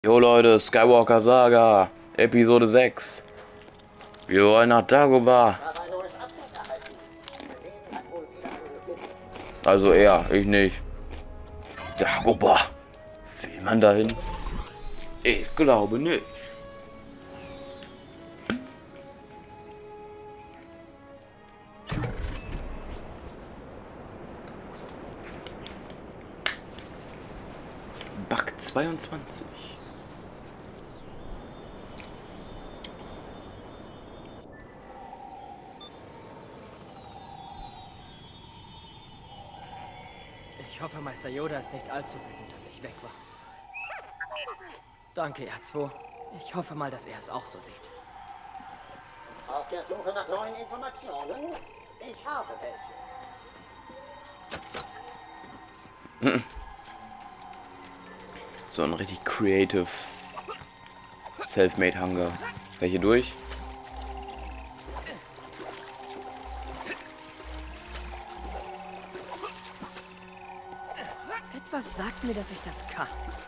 Jo Leute, Skywalker Saga, Episode 6. Wir wollen nach Dagobah. Also er, ich nicht. Dagobah. Will man dahin? Ich glaube nicht. Bug 22. Ich hoffe, Meister Yoda ist nicht allzu wütend, dass ich weg war. Danke, R2. Ich hoffe mal, dass er es auch so sieht. Auf der Suche nach neuen Informationen? Ich habe welche. So ein richtig creative Self-Made Hunger. Kann ich hier durch? Etwas sagt mir, dass ich das kann.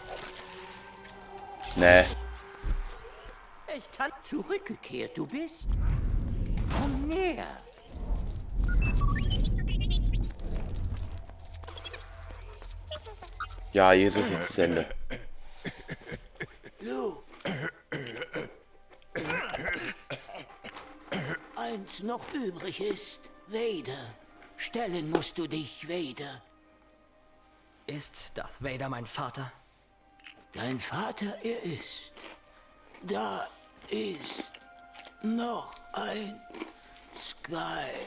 Nee. Ich kann... Zurückgekehrt du bist? Komm näher. Ja, Jesus, jetzt ist Ende. Luke. Eins noch übrig ist. Vader. Stellen musst du dich, Vader. Ist Darth Vader mein Vater? Dein Vater, er ist. Da ist noch ein Skywalker.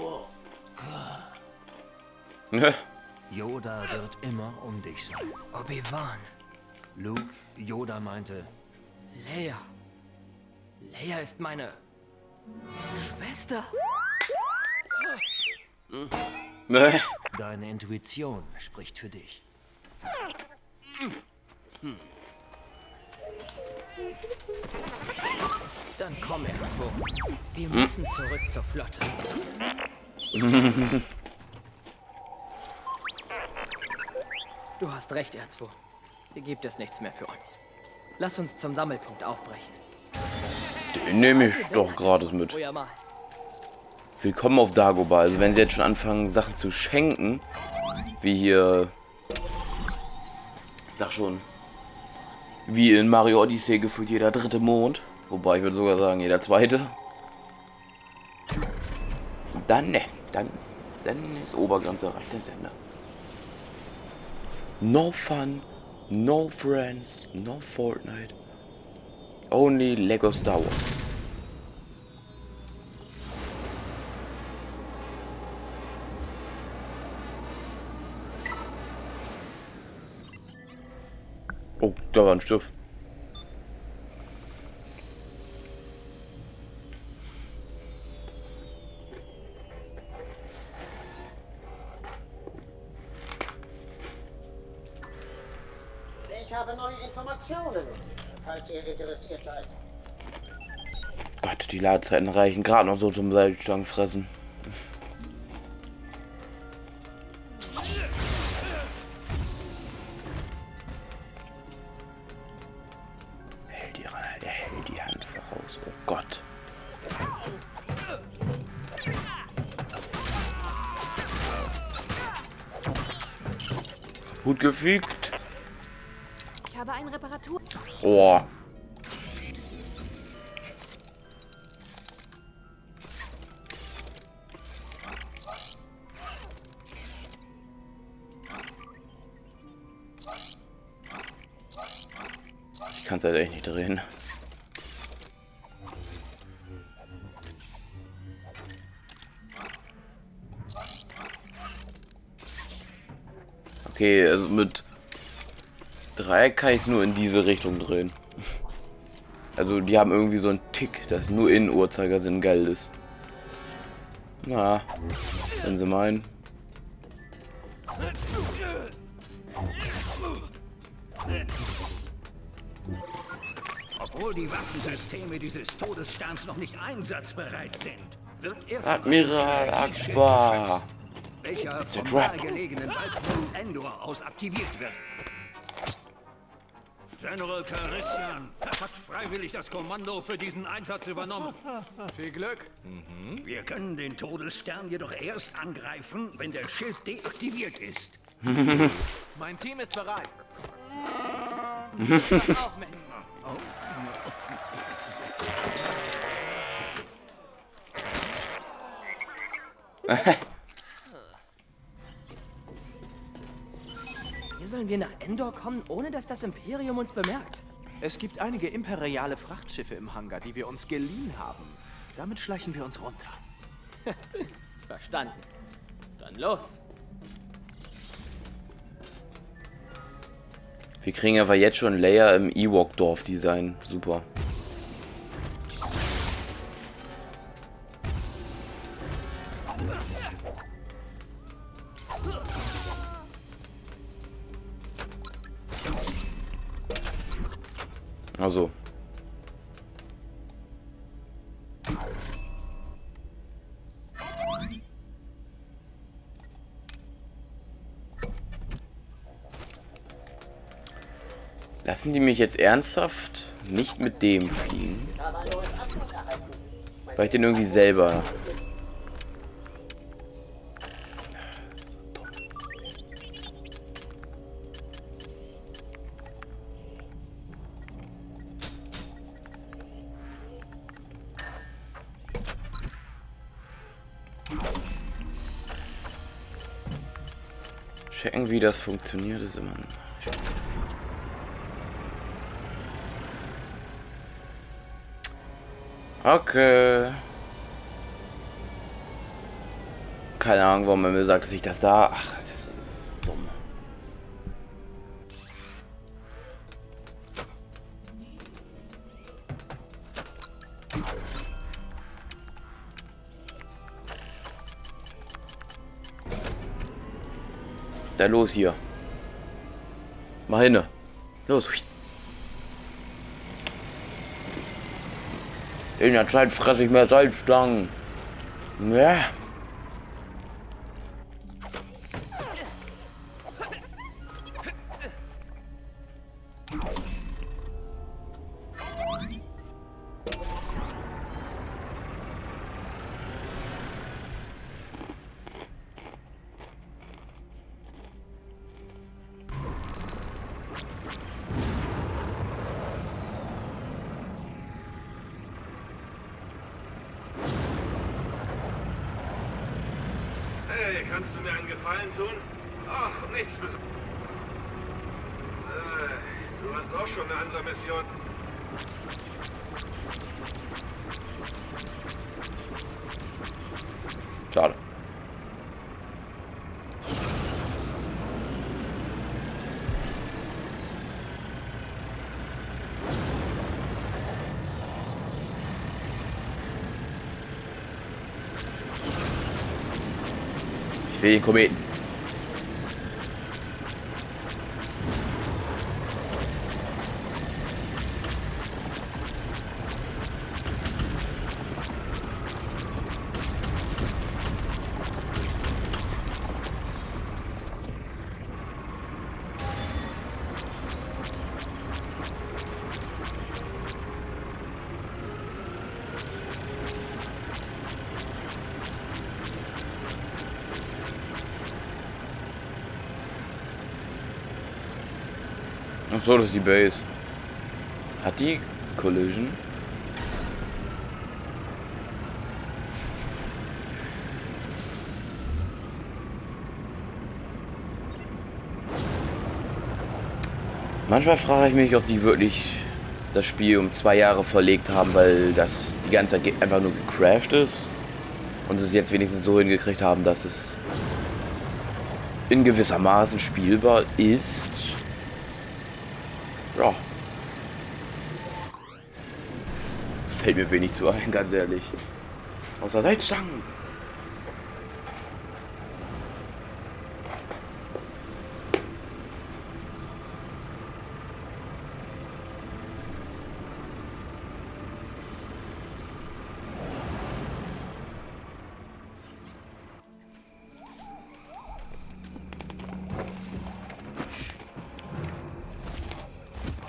Yoda wird immer um dich sein. Obi-Wan. Luke, Yoda meinte, Leia. Leia ist meine... Schwester. Nee. deine Intuition spricht für dich. Dann komm, R2. Wir müssen zurück zur Flotte. Du hast recht, R2. Hier gibt es nichts mehr für uns. Lass uns zum Sammelpunkt aufbrechen. Den nehme ich doch gratis mit. Früher mal. Willkommen auf Dagobah. Also wenn sie jetzt schon anfangen, Sachen zu schenken, wie hier, sag schon, wie in Mario Odyssey gefühlt jeder dritte Mond, wobei ich würde sogar sagen jeder zweite, dann ne, dann ist Obergrenze erreicht, der Sender. No fun, no friends, no Fortnite, only Lego Star Wars. Oh, da war ein Stift. Ich habe neue Informationen, falls ihr interessiert seid. Gott, die Ladezeiten reichen gerade noch so zum Seilstangenfressen. Er hält die Hand voraus. Oh Gott. Gut gefügt. Ich habe eine Reparatur. Oh. Ich kann es halt echt nicht drehen. Okay, also mit Dreieck kann ich es nur in diese Richtung drehen. Also die haben irgendwie so einen Tick, dass nur in Uhrzeigersinn geil ist. Na, wenn sie meinen. Obwohl die Waffensysteme dieses Todessterns noch nicht einsatzbereit sind, wird er von Admiral einem Schiff Akbar. geschützt, welcher vom Trap. nahegelegenen Waldturm Endor aus aktiviert wird. General Calrissian hat freiwillig das Kommando für diesen Einsatz übernommen. Viel Glück. Wir können den Todesstern jedoch erst angreifen, wenn der Schild deaktiviert ist. Mein Team ist bereit. Auch mit. Wie sollen wir nach Endor kommen, ohne dass das Imperium uns bemerkt? Es gibt einige imperiale Frachtschiffe im Hangar, die wir uns geliehen haben. Damit schleichen wir uns runter. Verstanden. Dann los. Wir kriegen aber jetzt schon Layer im Ewok-Dorf-Design. Super. Also. Lassen die mich jetzt ernsthaft nicht mit dem fliegen? Weil ich den irgendwie selber... Checken, wie das funktioniert, ist immer eine Spitze. Okay. Keine Ahnung, warum er mir sagt, dass ich das da... Ach, das ist dumm. Dann los hier. Mal hin. Los. In der Zeit fresse ich mehr Salzstangen. Ja. Hey, kannst du mir einen Gefallen tun? Ach, nichts Besonderes. Du hast auch schon eine andere Mission. Schade. Ich will den Kometen. Ach so, das ist die Base. Hat die Collision? Manchmal frage ich mich, ob die wirklich das Spiel um 2 Jahre verlegt haben, weil das die ganze Zeit einfach nur gecrashed ist und es jetzt wenigstens so hingekriegt haben, dass es in gewissermaßen spielbar ist. Ja. Fällt mir wenig zu ein, ganz ehrlich. Außer Salzstangen.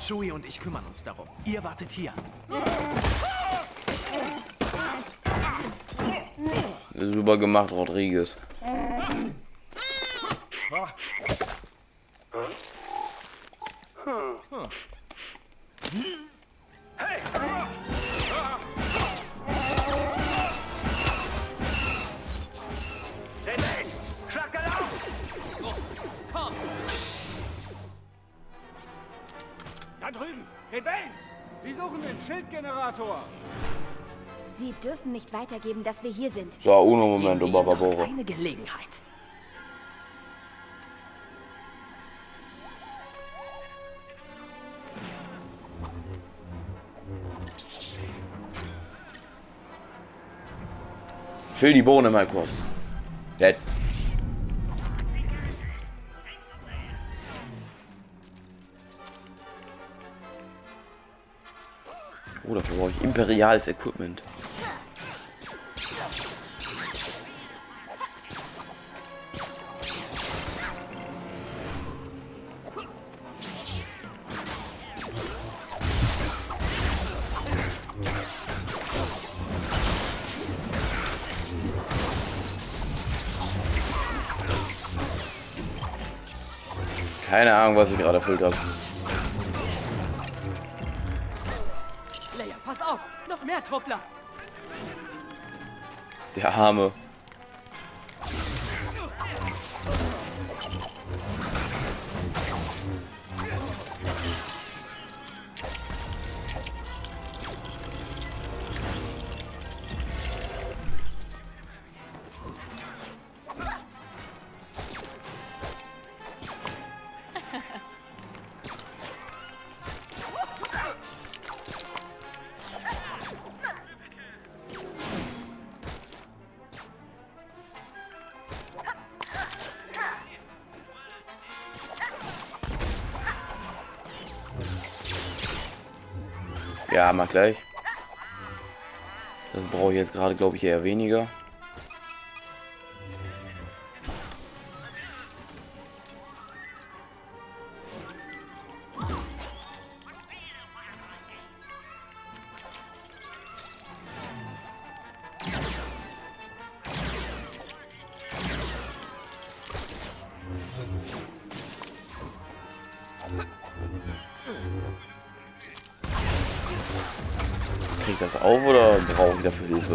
Chewie und ich kümmern uns darum. Ihr wartet hier. Super gemacht, Rodriguez. Da drüben! Rebellen! Sie suchen den Schildgenerator. Sie dürfen nicht weitergeben, dass wir hier sind. So, uno momento, Geben wir ihnen noch Barabore. eine Gelegenheit. Chill die Bohne mal kurz. Jetzt. Oh, dafür brauche ich imperiales Equipment. Keine Ahnung, was ich gerade erfüllt habe. Leia, pass auf! Noch mehr Truppler! Der Arme. Ja, mach gleich. Das brauche ich jetzt gerade, glaube ich, eher weniger. Krieg ich das auf oder brauche ich dafür Hilfe?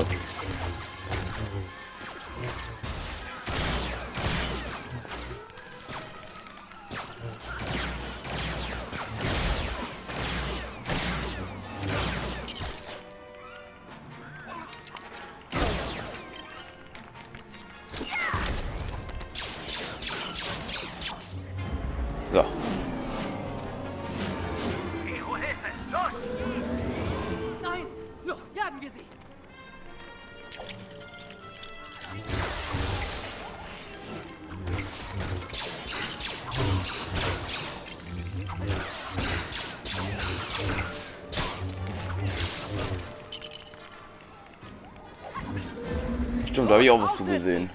So. Nein! Los, jagen wir sie! Stimmt, da habe ich auch was zu gesehen.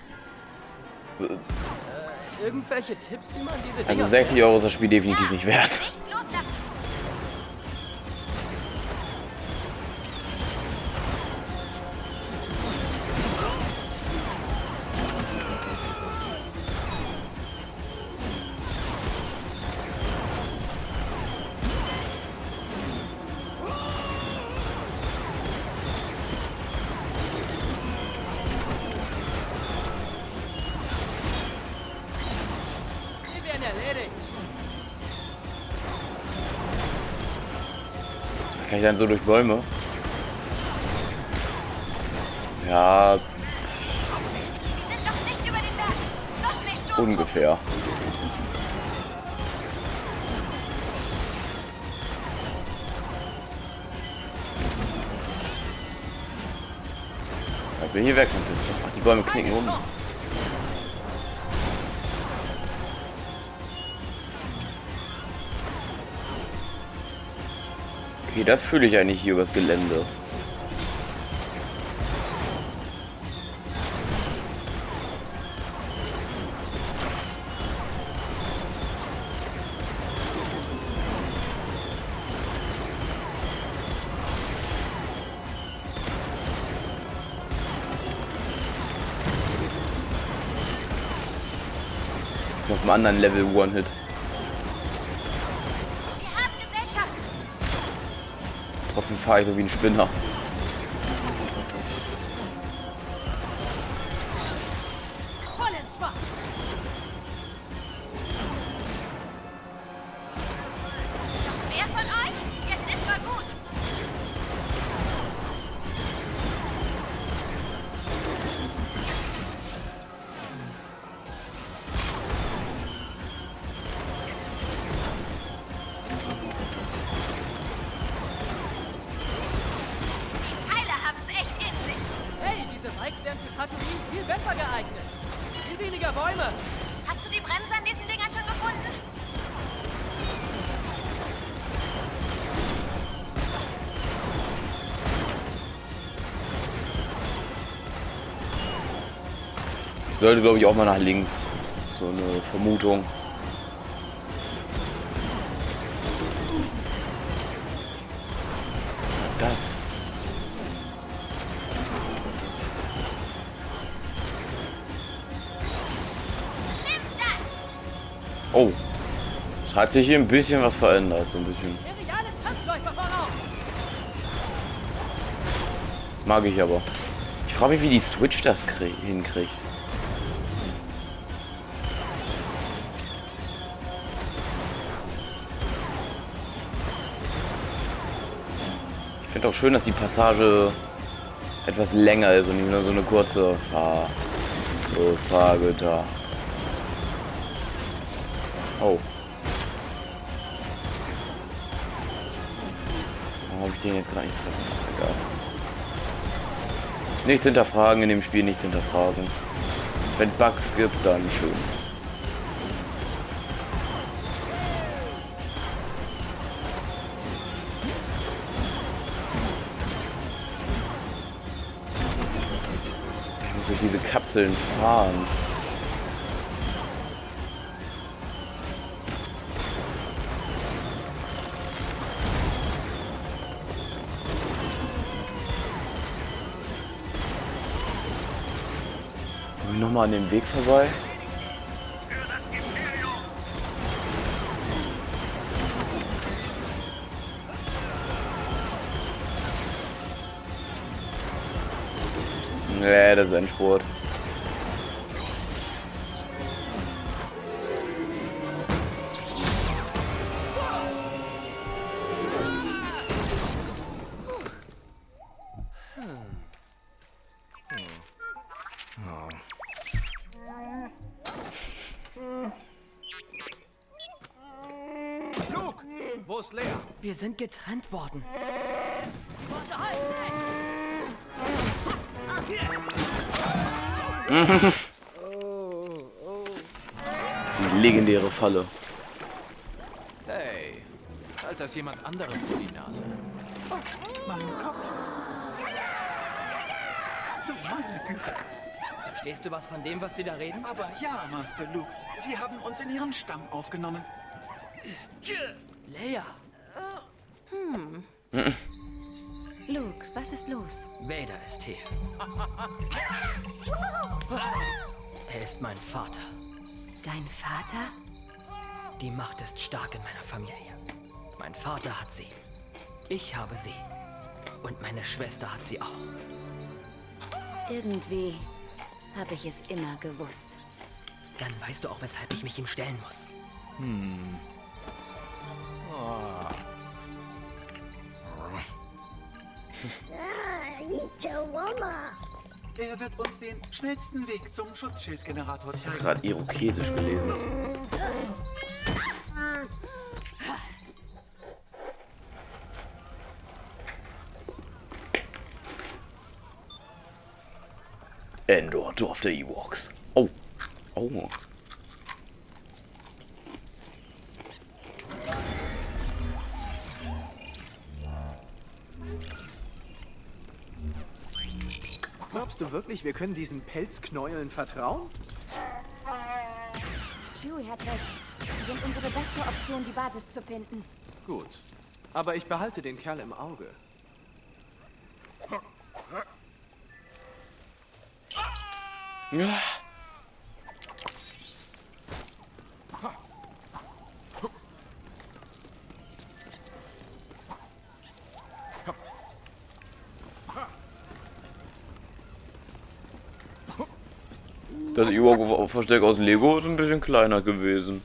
Irgendwelche Tipps, wie man diese Also Dinger... 60 Euro ist das Spiel definitiv nicht wert. Nicht loslassen. Sie werden erledigt! Kann ich dann so durch Bäume? Ja, Wir sind noch nicht über den Berg. Noch mehr Sturm. ungefähr. Ich bin hier weg vom Fenster. Ach, die Bäume knicken um. Okay, das fühle ich eigentlich hier übers Gelände. einem anderen Level One-Hit. Wir haben Gesellschaft. Trotzdem fahre ich so wie ein Spinner. Voll ins Schwach. Noch mehr von euch? Jetzt ist mal gut. Die Teile haben es echt in sich. Hey, diese Bikes wären für Tatooine viel besser geeignet. Viel weniger Bäume. Hast du die Bremse an diesen Dingern schon gefunden? Ich sollte, glaube ich, auch mal nach links. So eine Vermutung. Das. Nimm das! Oh. Es hat sich hier ein bisschen was verändert. So ein bisschen. Imperiale Tanzläufer voraus. Mag ich aber. Ich frage mich, wie die Switch das hinkriegt. Ich finde auch schön, dass die Passage etwas länger ist und nicht nur so eine kurze Frage da. Oh. Warum habe ich den jetzt gerade nicht treffen? Egal. Nichts hinterfragen in dem Spiel, nichts hinterfragen. Wenn es Bugs gibt, dann schön. Ich muss durch diese Kapseln fahren. Nochmal an dem Weg vorbei. Nee, das ist ein Sport. Luke, wo ist Lea? Wir sind getrennt worden. Die legendäre Falle. Hey, halt das jemand anderem vor die Nase. Oh, mein Kopf. Du meine Güte. Verstehst du was von dem, was sie da reden? Aber ja, Master Luke. Sie haben uns in ihren Stamm aufgenommen. Leia, Luke, was ist los? Vader ist hier. Er ist mein Vater. Dein Vater? Die Macht ist stark in meiner Familie. Mein Vater hat sie. Ich habe sie. Und meine Schwester hat sie auch. Irgendwie habe ich es immer gewusst. Dann weißt du auch, weshalb ich mich ihm stellen muss. Er wird uns den schnellsten Weg zum Schutzschildgenerator Ich habe zeigen. gerade Irokesisch gelesen. Endor, Dorf der Ewoks. Oh. Oh. Glaubst du wirklich, wir können diesen Pelzknäueln vertrauen? Chewie hat recht. Sie sind unsere beste Option, die Basis zu finden. Gut. Aber ich behalte den Kerl im Auge. Ja. Das Ewok-Versteck aus Lego ist ein bisschen kleiner gewesen.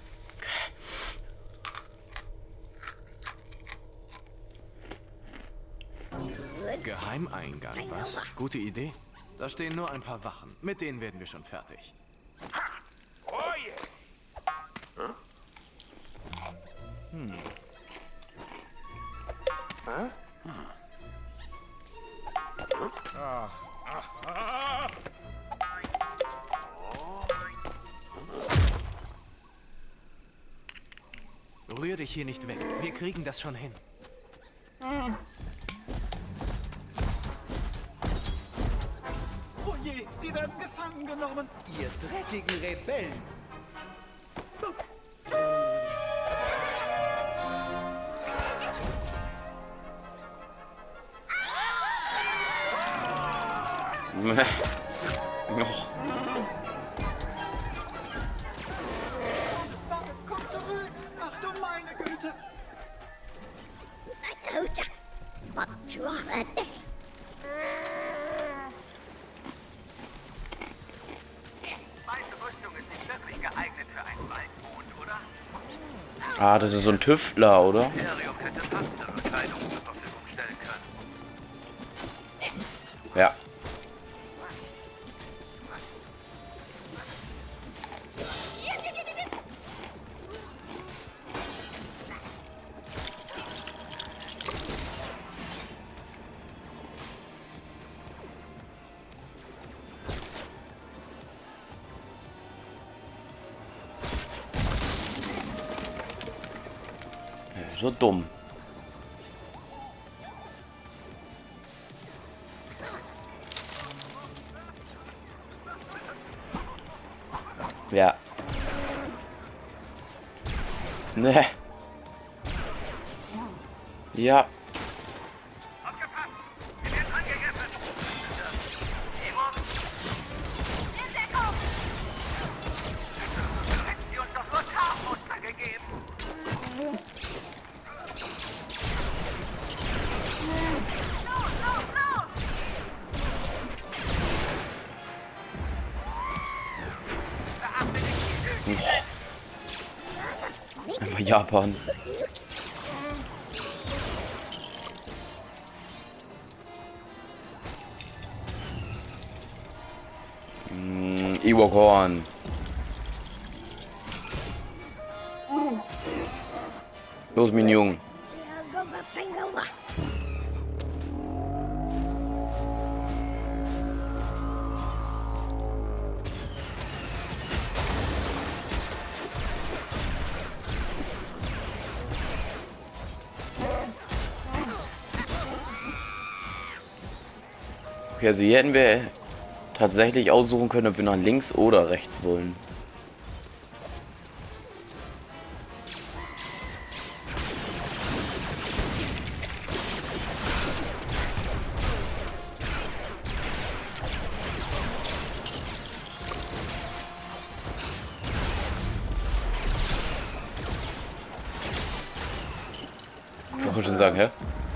Geheimeingang, was? Gute Idee. Da stehen nur ein paar Wachen. Mit denen werden wir schon fertig. Rühr dich hier nicht weg. Wir kriegen das schon hin. Oh je, sie werden gefangen genommen. Ihr dreckigen Rebellen! Noch. Komm zurück. Ach du meine Güte. Ah, das ist so ein Tüftler, oder? Ja. So dumm. Ja. Ne. Ja. Einfach Japan. Ewok Horn. Los, mein Junge. Okay, also hier hätten wir tatsächlich aussuchen können, ob wir nach links oder rechts wollen. Ich wollte schon sagen, hä?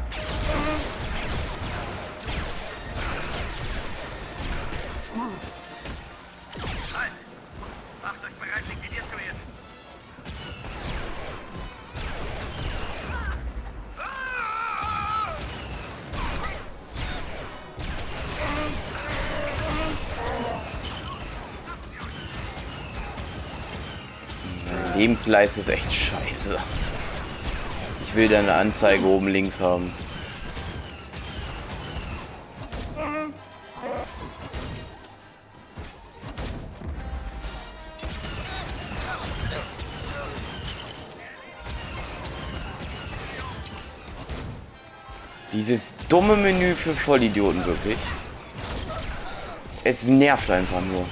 Lebensleiste ist echt scheiße. Ich will da eine Anzeige oben links haben. Dieses dumme Menü für Vollidioten, wirklich. Es nervt einfach nur.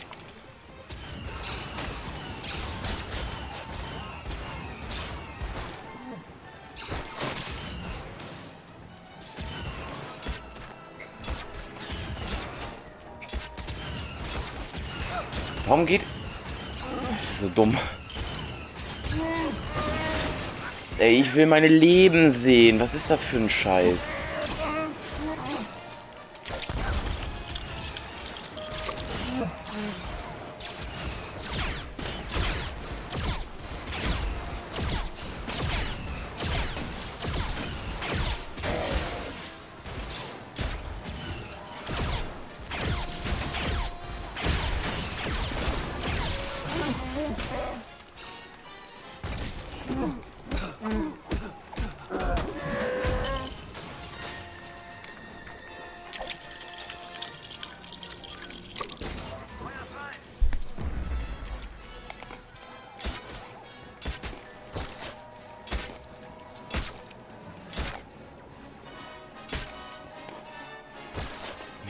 Warum geht... Das ist so dumm. Ey, ich will meine Leben sehen. Was ist das für ein Scheiß?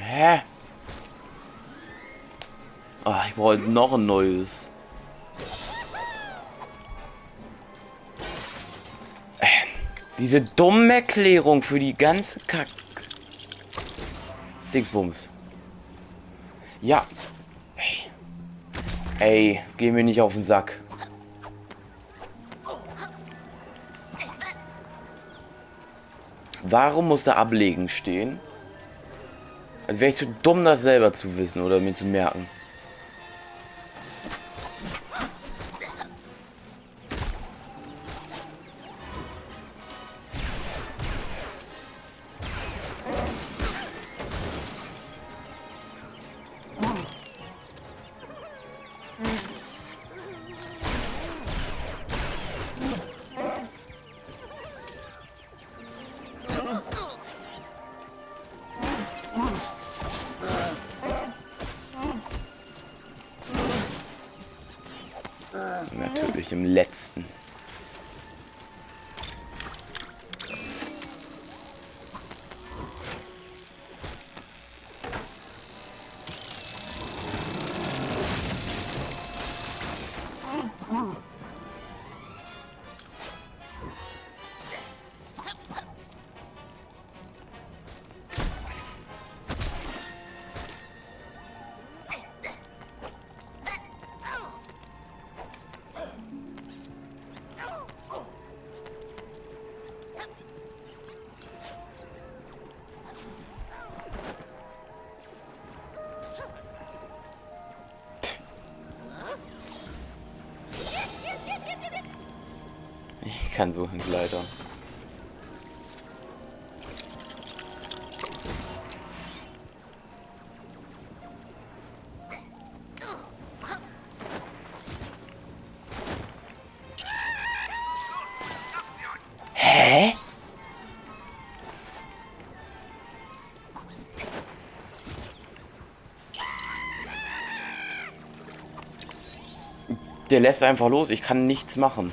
Hä? Ah, ich brauche jetzt noch ein neues. Diese dumme Erklärung für die ganze Kack... Dingsbums. Ja. Ey, geh mir nicht auf den Sack. Warum muss da ablegen stehen? Als wäre ich zu dumm, das selber zu wissen oder mir zu merken. Natürlich im letzten. Ich kann so einen Gleiter. Hä? Der lässt einfach los, ich kann nichts machen.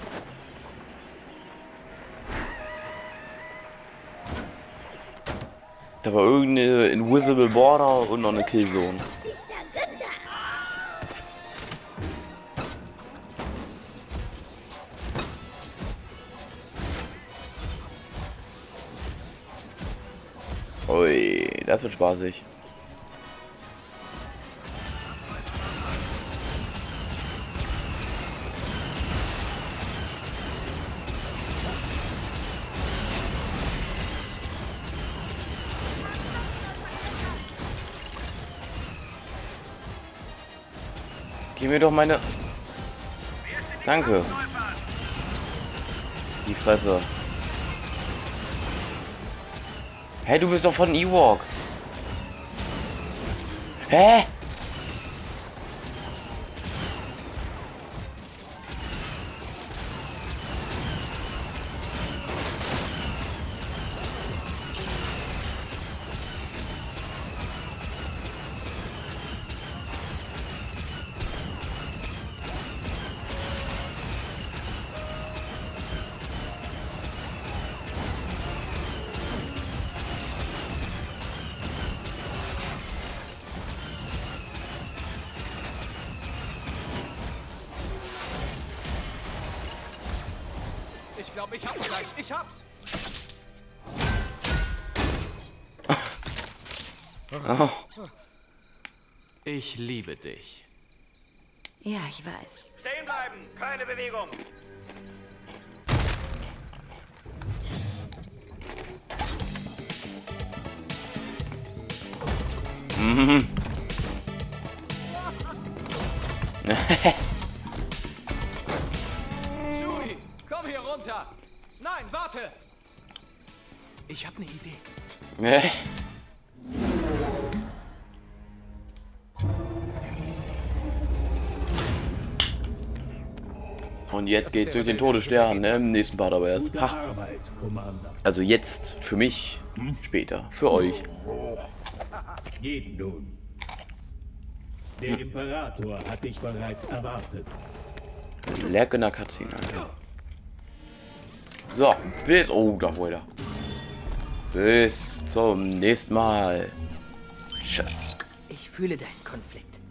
Da war irgendeine Invisible Border und noch eine Killzone. Ui, das wird spaßig. Gib mir doch meine... Danke. Die Fresse. Hey, du bist doch von Ewok. Hä? Ich glaube, ich hab's gleich. Ich hab's. Oh. Ich liebe dich. Ja, ich weiß. Stehen bleiben, keine Bewegung. Mhm. Chewie, komm hier runter. Nein, warte. Ich habe eine Idee. Und jetzt geht's durch den Todesstern, ne? Im nächsten Part aber erst. Ha. Also jetzt für mich, später für euch. Geht nun. Der Imperator hat dich bereits erwartet. Leck in der Cutscene, Alter. So, bis... Oh, da wohl da. Bis zum nächsten Mal. Tschüss. Ich fühle deinen Konflikt.